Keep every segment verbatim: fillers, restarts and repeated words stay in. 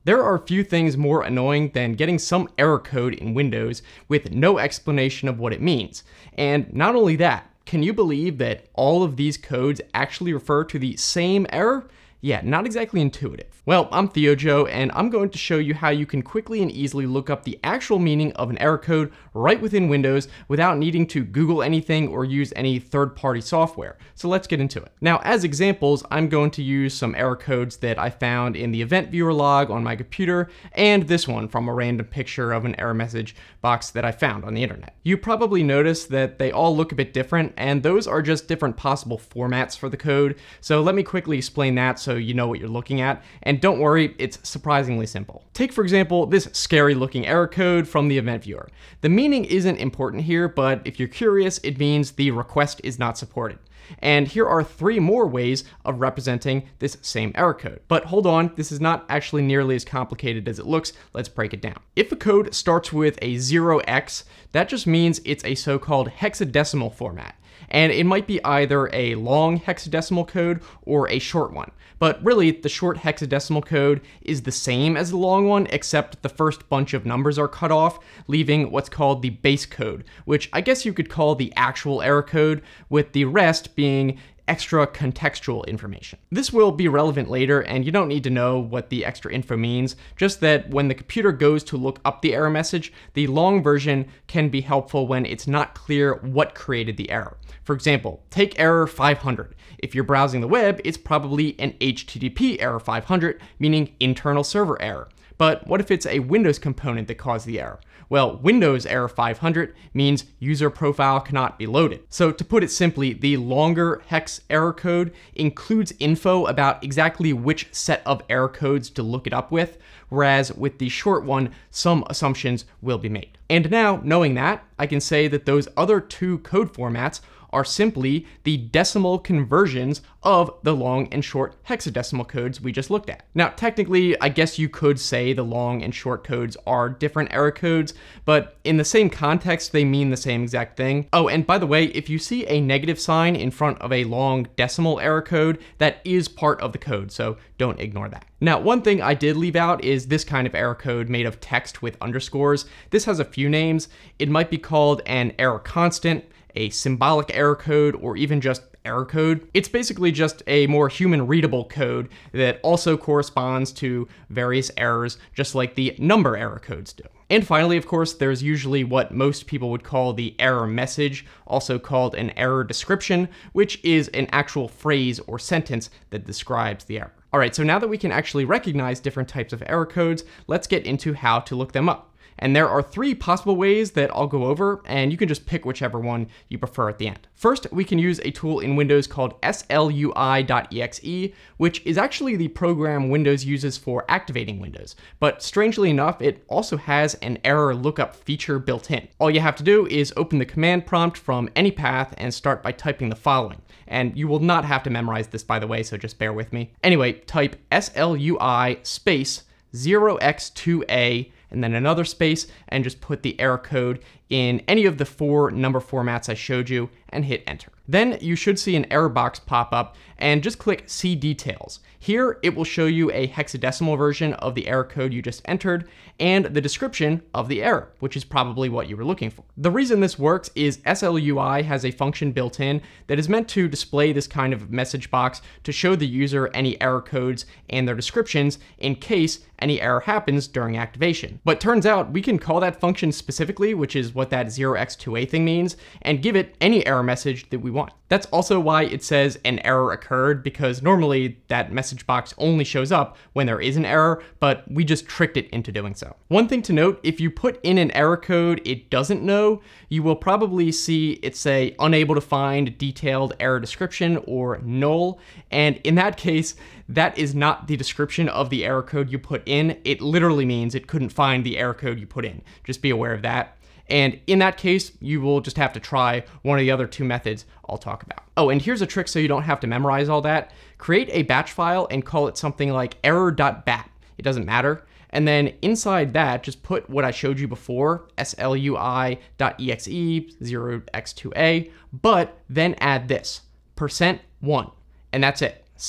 There are few things more annoying than getting some error code in Windows with no explanation of what it means. And not only that, can you believe that all of these codes actually refer to the same error? Yeah, not exactly intuitive. Well, I'm TheoJoe, and I'm going to show you how you can quickly and easily look up the actual meaning of an error code right within Windows without needing to Google anything or use any third-party software. So let's get into it. Now, as examples, I'm going to use some error codes that I found in the event viewer log on my computer, and this one from a random picture of an error message box that I found on the internet. You probably noticed that they all look a bit different, and those are just different possible formats for the code. So let me quickly explain that so you know what you're looking at. And don't worry, it's surprisingly simple. Take, for example, this scary looking error code from the event viewer. The meaning isn't important here, but if you're curious, it means the request is not supported. And here are three more ways of representing this same error code. But hold on, this is not actually nearly as complicated as it looks. Let's break it down. If a code starts with a zero x, that just means it's a so-called hexadecimal format. And it might be either a long hexadecimal code or a short one. But really, the short hexadecimal code is the same as the long one, except the first bunch of numbers are cut off, leaving what's called the base code, which I guess you could call the actual error code, with the rest being extra contextual information. This will be relevant later, and you don't need to know what the extra info means, just that when the computer goes to look up the error message, the long version can be helpful when it's not clear what created the error. For example, take error five hundred. If you're browsing the web, it's probably an H T T P error five hundred, meaning internal server error. But what if it's a Windows component that caused the error? Well, Windows error five hundred means user profile cannot be loaded. So to put it simply, the longer hex error code includes info about exactly which set of error codes to look it up with, whereas with the short one, some assumptions will be made. And now, knowing that, I can say that those other two code formats are simply the decimal conversions of the long and short hexadecimal codes we just looked at. Now, technically, I guess you could say the long and short codes are different error codes, but in the same context, they mean the same exact thing. Oh, and by the way, if you see a negative sign in front of a long decimal error code, that is part of the code, so don't ignore that. Now, one thing I did leave out is this kind of error code made of text with underscores. This has a few names. It might be called an error constant, a symbolic error code, or even just error code. It's basically just a more human readable code that also corresponds to various errors, just like the number error codes do. And finally, of course, there's usually what most people would call the error message, also called an error description, which is an actual phrase or sentence that describes the error. All right, so now that we can actually recognize different types of error codes, let's get into how to look them up. And there are three possible ways that I'll go over, and you can just pick whichever one you prefer at the end. First, we can use a tool in Windows called S L U I dot E X E, which is actually the program Windows uses for activating Windows. But strangely enough, it also has an error lookup feature built in. All you have to do is open the command prompt from any path and start by typing the following. And you will not have to memorize this, by the way, so just bear with me. Anyway, type S L U I space zero x two A and then another space, and just put the error code in any of the four number formats I showed you and hit enter. Then you should see an error box pop up and just click See Details. Here it will show you a hexadecimal version of the error code you just entered and the description of the error, which is probably what you were looking for. The reason this works is S L U I has a function built in that is meant to display this kind of message box to show the user any error codes and their descriptions in case any error happens during activation. But turns out we can call that function specifically, which is what that zero x two A thing means, and give it any error message that we want. That's also why it says an error occurred, because normally that message box only shows up when there is an error, but we just tricked it into doing so. One thing to note, if you put in an error code it doesn't know, you will probably see it say unable to find detailed error description or null, and in that case, that is not the description of the error code you put in. It literally means it couldn't find the error code you put in. Just be aware of that. And in that case, you will just have to try one of the other two methods I'll talk about. Oh, and here's a trick so you don't have to memorize all that. Create a batch file and call it something like error dot bat. It doesn't matter. And then inside that, just put what I showed you before, S L U I dot E X E zero x two A, but then add this, percent one, and that's it. Save it.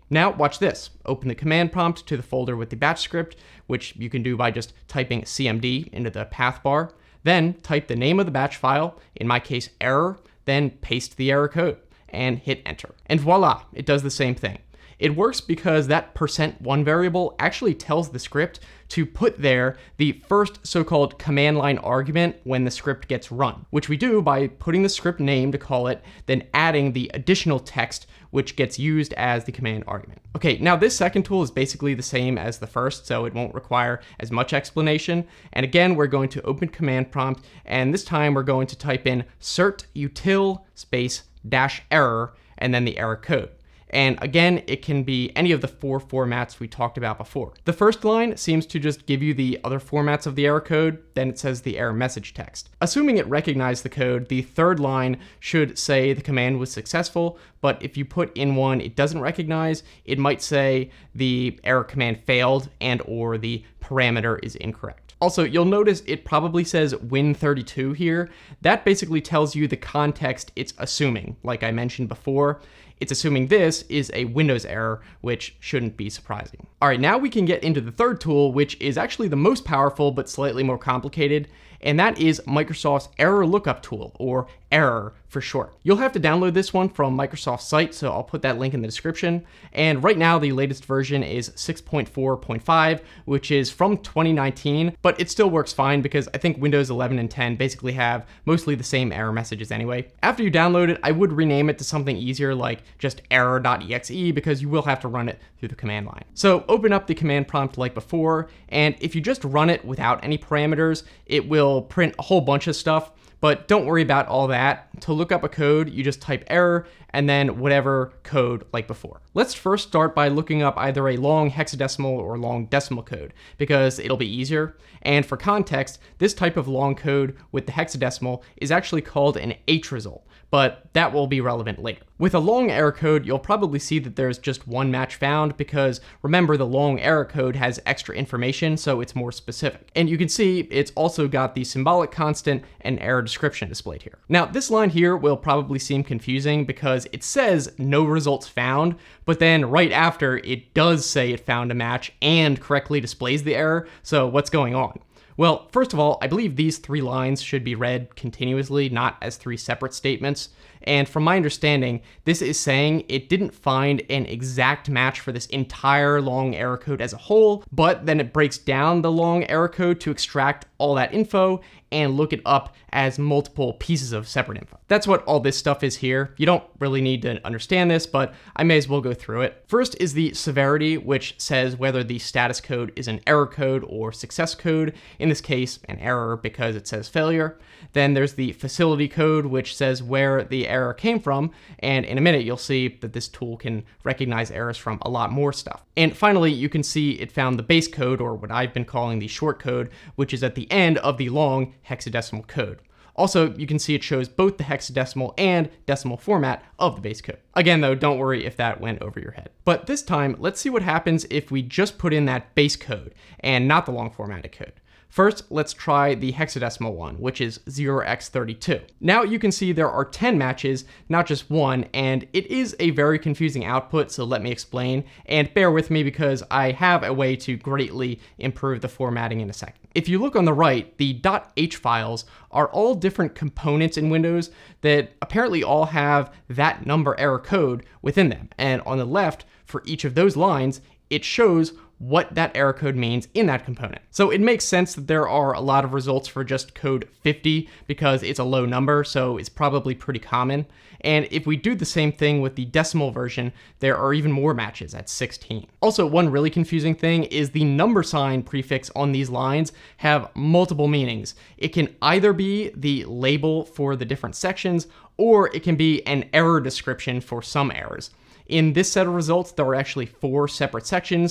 Now watch this. Open the command prompt to the folder with the batch script, which you can do by just typing C M D into the path bar. Then type the name of the batch file, in my case error, then paste the error code and hit enter. And voila, it does the same thing. It works because that percent one variable actually tells the script to put there the first so-called command line argument when the script gets run, which we do by putting the script name to call it, then adding the additional text which gets used as the command argument. Okay, now this second tool is basically the same as the first, so it won't require as much explanation. And again, we're going to open command prompt, and this time we're going to type in certutil space dash error and then the error code. And again, it can be any of the four formats we talked about before. The first line seems to just give you the other formats of the error code, then it says the error message text. Assuming it recognized the code, the third line should say the command was successful, but if you put in one it doesn't recognize, it might say the error command failed and or the parameter is incorrect. Also, you'll notice it probably says win thirty-two here. That basically tells you the context it's assuming, like I mentioned before. It's assuming this is a Windows error, which shouldn't be surprising. All right, now we can get into the third tool, which is actually the most powerful but slightly more complicated, and that is Microsoft's Error Lookup tool, or Error for short. You'll have to download this one from Microsoft's site, so I'll put that link in the description. And right now, the latest version is six point four point five, which is from twenty nineteen, but it still works fine because I think Windows eleven and ten basically have mostly the same error messages anyway. After you download it, I would rename it to something easier like just error dot E X E because you will have to run it through the command line. So open up the command prompt like before, and if you just run it without any parameters, it will print a whole bunch of stuff. But don't worry about all that. To look up a code, you just type error and then whatever code like before. Let's first start by looking up either a long hexadecimal or long decimal code because it'll be easier. And for context, this type of long code with the hexadecimal is actually called an H result, but that will be relevant later. With a long error code, you'll probably see that there's just one match found because remember the long error code has extra information, so it's more specific. And you can see it's also got the symbolic constant and error description displayed here. Now this line here will probably seem confusing because it says no results found, but then right after it does say it found a match and correctly displays the error, so what's going on? Well, first of all, I believe these three lines should be read continuously, not as three separate statements. And from my understanding, this is saying it didn't find an exact match for this entire long error code as a whole, but then it breaks down the long error code to extract all that info and look it up as multiple pieces of separate info. That's what all this stuff is here. You don't really need to understand this, but I may as well go through it. First is the severity, which says whether the status code is an error code or success code. In this case, an error because it says failure. Then there's the facility code, which says where the error came from. And in a minute, you'll see that this tool can recognize errors from a lot more stuff. And finally, you can see it found the base code, or what I've been calling the short code, which is at the end of the long hexadecimal code. Also, you can see it shows both the hexadecimal and decimal format of the base code. Again, though, don't worry if that went over your head. But this time, let's see what happens if we just put in that base code and not the long formatted code. First, let's try the hexadecimal one, which is zero by thirty-two. Now you can see there are ten matches, not just one, and it is a very confusing output, so let me explain, and bear with me because I have a way to greatly improve the formatting in a second. If you look on the right, the .h files are all different components in Windows that apparently all have that number error code within them, and on the left, for each of those lines, it shows what that error code means in that component. So it makes sense that there are a lot of results for just code fifty because it's a low number, so it's probably pretty common. And if we do the same thing with the decimal version, there are even more matches at sixteen. Also, one really confusing thing is the number sign prefix on these lines have multiple meanings. It can either be the label for the different sections, or it can be an error description for some errors. In this set of results, there are actually four separate sections,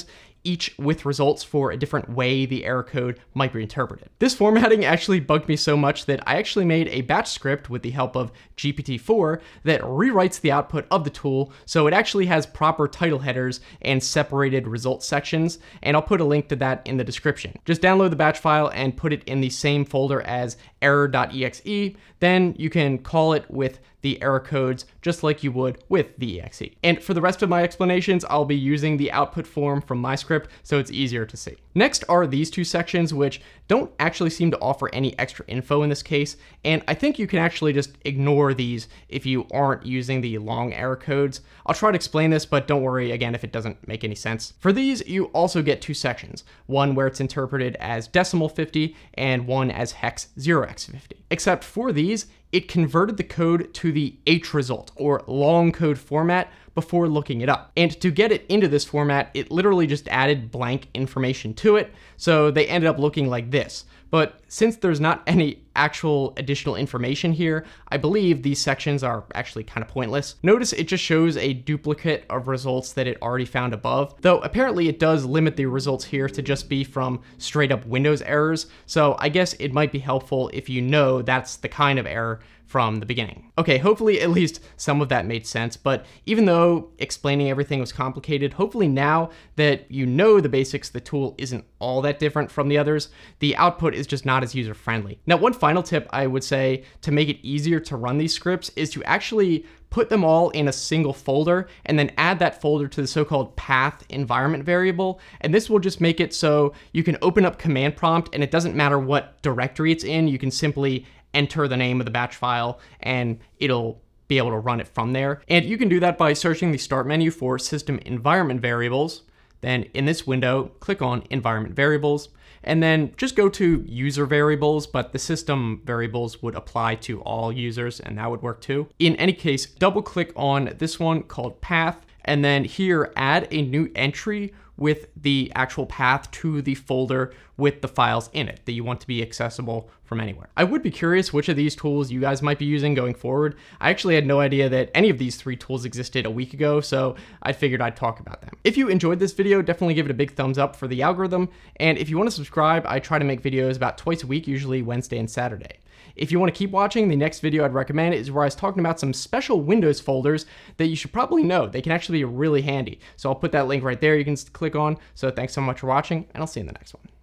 each with results for a different way the error code might be interpreted. This formatting actually bugged me so much that I actually made a batch script with the help of G P T four that rewrites the output of the tool so it actually has proper title headers and separated result sections, and I'll put a link to that in the description. Just download the batch file and put it in the same folder as error dot E X E, then you can call it with the error codes just like you would with the E X E. And for the rest of my explanations, I'll be using the output form from my script so it's easier to see. Next are these two sections, which don't actually seem to offer any extra info in this case, and I think you can actually just ignore these if you aren't using the long error codes. I'll try to explain this, but don't worry again if it doesn't make any sense. For these, you also get two sections, one where it's interpreted as decimal fifty and one as hex zero by fifty. Except for these, it converted the code to the H result, or long code format, before looking it up. And to get it into this format, it literally just added blank information to it, so they ended up looking like this. But since there's not any actual additional information here, I believe these sections are actually kind of pointless. Notice it just shows a duplicate of results that it already found above, though apparently it does limit the results here to just be from straight up Windows errors, so I guess it might be helpful if you know that's the kind of error from the beginning. Okay, hopefully at least some of that made sense, but even though explaining everything was complicated, hopefully now that you know the basics, the tool isn't all that different from the others. The output is just not as user-friendly. Now, one final tip I would say to make it easier to run these scripts is to actually put them all in a single folder and then add that folder to the so-called path environment variable. And this will just make it so you can open up command prompt and it doesn't matter what directory it's in, you can simply enter the name of the batch file and it'll be able to run it from there. And you can do that by searching the start menu for system environment variables. Then in this window, click on environment variables, and then just go to user variables, but the system variables would apply to all users and that would work too. In any case, double click on this one called path, and then here add a new entry with the actual path to the folder with the files in it that you want to be accessible from anywhere. I would be curious which of these tools you guys might be using going forward. I actually had no idea that any of these three tools existed a week ago, so I figured I'd talk about them. If you enjoyed this video, definitely give it a big thumbs up for the algorithm, and if you want to subscribe, I try to make videos about twice a week, usually Wednesday and Saturday. If you want to keep watching, the next video I'd recommend is where I was talking about some special Windows folders that you should probably know. They can actually be really handy. So I'll put that link right there you can click on. So thanks so much for watching, and I'll see you in the next one.